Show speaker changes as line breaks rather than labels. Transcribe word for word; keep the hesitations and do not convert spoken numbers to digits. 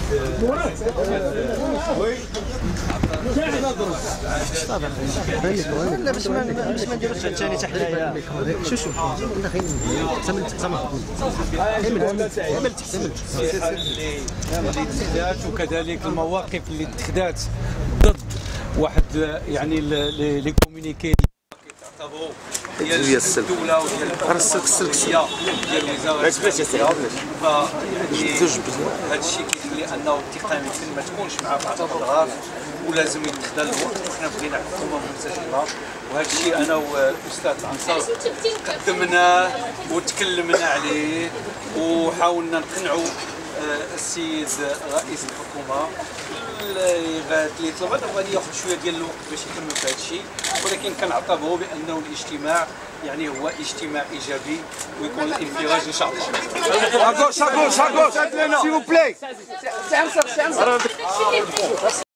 لا باش ما باش ما نديروش ثاني تحليل. شو شو كنا خايفين تمن تمن تمن تمن
اللي اتخذات وكذلك المواقف اللي اتخذات ضد واحد يعني لي كومونيكي كيتعتبروا ديال الدوله وديال
السلك السلك
ديال وزاره الداخليه. هذا الشيء كيخلي انه الثقه يمكن ما تكونش مع بعض الاطراف ولازم يتخذ الوقت، وحنا بغينا حكومه منسجمه. وهذا الشيء انا والاستاذ العنصر قدمناه وتكلمنا عليه وحاولنا نقنعوا السيد رئيس الحكومه اللي يطلب هذا غادي ياخذ شويه ديال الوقت باش يكمل في هذا الشيء، ولكن كنعتبروا بانه الاجتماع يعني هو اجتماع ايجابي ويكون الانفراج ان شاء الله.
اغوش اغوش اغوش سي فو بلاي.